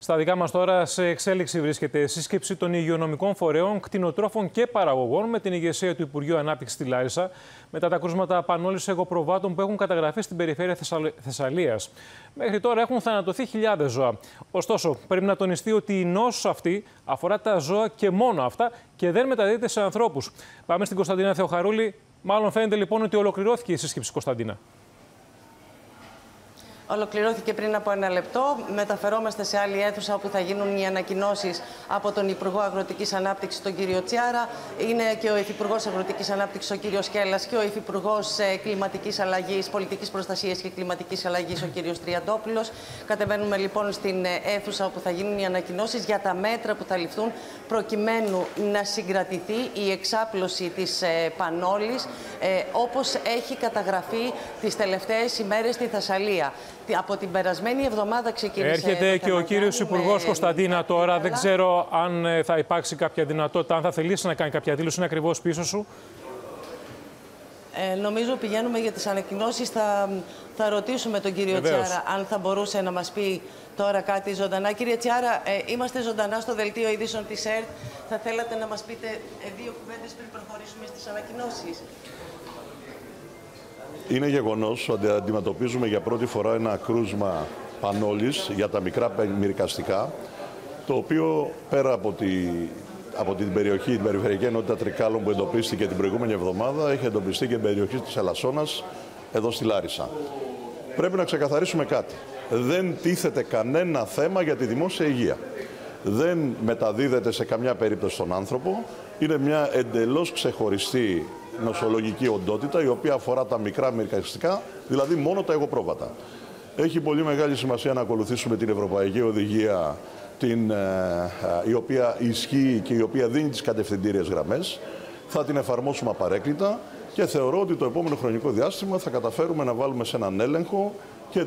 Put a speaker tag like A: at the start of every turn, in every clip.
A: Στα δικά μας τώρα, σε εξέλιξη βρίσκεται σύσκεψη των υγειονομικών φορέων, κτηνοτρόφων και παραγωγών με την ηγεσία του Υπουργείου Ανάπτυξης στη Λάρισα, μετά τα κρούσματα πανόλης εγωπροβάτων που έχουν καταγραφεί στην περιφέρεια Θεσσαλίας. Μέχρι τώρα έχουν θανατωθεί χιλιάδες ζώα. Ωστόσο, πρέπει να τονιστεί ότι η νόσος αυτή αφορά τα ζώα και μόνο αυτά και δεν μεταδίδεται σε ανθρώπους. Πάμε στην Κωνσταντίνα Θεοχαρούλη. Μάλλον φαίνεται λοιπόν ότι ολοκληρώθηκε η σύσκεψη, Κωνσταντίνα.
B: Ολοκληρώθηκε πριν από ένα λεπτό. Μεταφερόμαστε σε άλλη αίθουσα όπου θα γίνουν οι ανακοινώσεις από τον Υπουργό Αγροτικής Ανάπτυξης, τον κύριο Τσιάρα. Είναι και ο Υφυπουργός Αγροτικής Ανάπτυξης, ο κύριος Κέλλας, και ο Υφυπουργός Κλιματικής Αλλαγής, Πολιτικής Προστασίας και Κλιματικής Αλλαγής, ο κύριος Τριαντόπουλος. Κατεβαίνουμε λοιπόν στην αίθουσα όπου θα γίνουν οι ανακοινώσεις για τα μέτρα που θα ληφθούν προκειμένου να συγκρατηθεί η εξάπλωση της πανόλης όπως έχει καταγραφεί τις τελευταίες ημέρες στη Θεσσαλία. Από την περασμένη εβδομάδα ξεκίνησε.
A: Έρχεται και ο κύριος Υπουργός, Κωνσταντίνα, τώρα. Δεν ξέρω αν θα υπάρξει κάποια δυνατότητα, αν θα θελήσει να κάνει κάποια δήλωση. Είναι ακριβώς πίσω σου.
B: Νομίζω πηγαίνουμε για τις ανακοινώσεις. Θα ρωτήσουμε τον κύριο Τσιάρα αν θα μπορούσε να μας πει τώρα κάτι ζωντανά. Κύριε Τσιάρα, είμαστε ζωντανά στο δελτίο ειδήσεων της ΕΡΤ. Θα θέλατε να μας πείτε δύο κουβέντες πριν προχωρήσουμε στις ανακοινώσεις?
C: Είναι γεγονός ότι αντιμετωπίζουμε για πρώτη φορά ένα κρούσμα πανόλης για τα μικρά μυρικαστικά, το οποίο πέρα από την περιοχή, την περιφερειακή ενότητα Τρικάλων που εντοπίστηκε την προηγούμενη εβδομάδα, έχει εντοπιστεί και την περιοχή της Ελασσόνας, εδώ στη Λάρισα. Πρέπει να ξεκαθαρίσουμε κάτι. Δεν τίθεται κανένα θέμα για τη δημόσια υγεία. Δεν μεταδίδεται σε καμιά περίπτωση στον άνθρωπο. Είναι μια εντελώς ξεχωριστή νοσολογική οντότητα, η οποία αφορά τα μικρά μυρικαστικά, δηλαδή μόνο τα εγωπρόβατα. Έχει πολύ μεγάλη σημασία να ακολουθήσουμε την Ευρωπαϊκή Οδηγία, η οποία ισχύει και η οποία δίνει τις κατευθυντήριες γραμμές. Θα την εφαρμόσουμε απαρέκκλητα και θεωρώ ότι το επόμενο χρονικό διάστημα θα καταφέρουμε να βάλουμε σε έναν έλεγχο και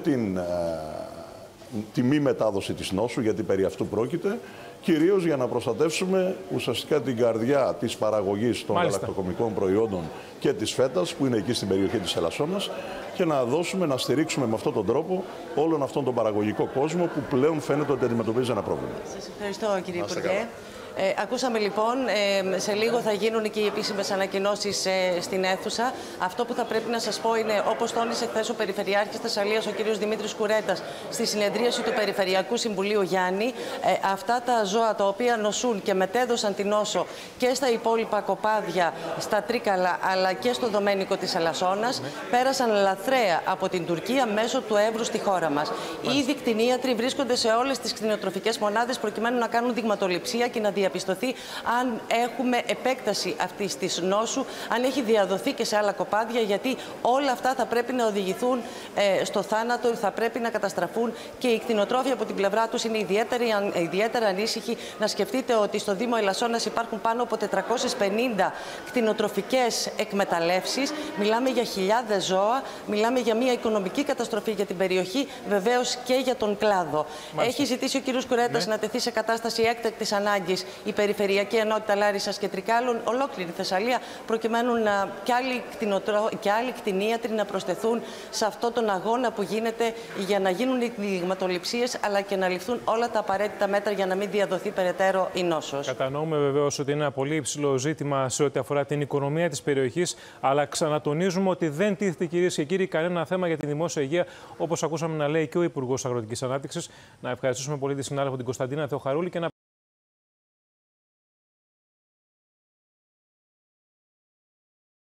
C: τη μη μετάδοση της νόσου, γιατί περί αυτού πρόκειται, κυρίως για να προστατεύσουμε ουσιαστικά την καρδιά της παραγωγής των γαλακτοκομικών προϊόντων και της φέτας, που είναι εκεί στην περιοχή της Ελασσόνας, και να στηρίξουμε με αυτόν τον τρόπο όλον αυτόν τον παραγωγικό κόσμο που πλέον φαίνεται ότι αντιμετωπίζει ένα πρόβλημα.
B: Σας ευχαριστώ, κύριε Υπουργέ. Ακούσαμε λοιπόν, σε λίγο θα γίνουν και οι επίσημες ανακοινώσεις στην αίθουσα. Αυτό που θα πρέπει να σας πω είναι, όπως τόνισε χθες ο Περιφερειάρχης Θεσσαλίας, ο κ. Δημήτρης Κουρέτας, στη συνεδρίαση του Περιφερειακού Συμβουλίου Γιάννη, αυτά τα ζώα τα οποία νοσούν και μετέδωσαν την νόσο και στα υπόλοιπα κοπάδια, στα Τρίκαλα αλλά και στο Δομένικο της Ελασσόνας, πέρασαν λαθρέα από την Τουρκία μέσω του Εύρου στη χώρα μας. Ήδη κτηνίατροι βρίσκονται σε όλες τις κτηνοτροφικές μονάδες προκειμένου να κάνουν δειγματοληψία και να διαπιστωθεί αν έχουμε επέκταση αυτής της νόσου, αν έχει διαδοθεί και σε άλλα κοπάδια, γιατί όλα αυτά θα πρέπει να οδηγηθούν στο θάνατο, θα πρέπει να καταστραφούν, και οι κτηνοτρόφοι από την πλευρά τους είναι ιδιαίτερα ανήσυχοι. Να σκεφτείτε ότι στο Δήμο Ελασσόνας υπάρχουν πάνω από 450 κτηνοτροφικές εκμεταλλεύσεις. Μιλάμε για χιλιάδες ζώα, μιλάμε για μια οικονομική καταστροφή για την περιοχή, βεβαίως και για τον κλάδο. Έχει ζητήσει ο κ. Κουρέτας να τεθεί σε κατάσταση έκτακτης ανάγκης η Περιφερειακή Ενότητα Λάρισσας και Τρικάλων, ολόκληρη Θεσσαλία, προκειμένου και άλλοι κτηνίατροι να προσθεθούν σε αυτόν τον αγώνα που γίνεται για να γίνουν οι δειγματοληψίες, αλλά και να ληφθούν όλα τα απαραίτητα μέτρα για να μην διαδοθεί περαιτέρω η νόσος.
A: Κατανοούμε βεβαίως ότι είναι ένα πολύ υψηλό ζήτημα σε ό,τι αφορά την οικονομία της περιοχής, αλλά ξανατονίζουμε ότι δεν τίθεται, κυρίες και κύριοι, κανένα θέμα για τη δημόσια υγεία, όπως ακούσαμε να λέει και ο Υπουργός Αγροτικής Ανάπτυξης. Να ευχαριστήσουμε πολύ τη συνάδελφο την Κωνσταντίνα Θεοχαρούλη και να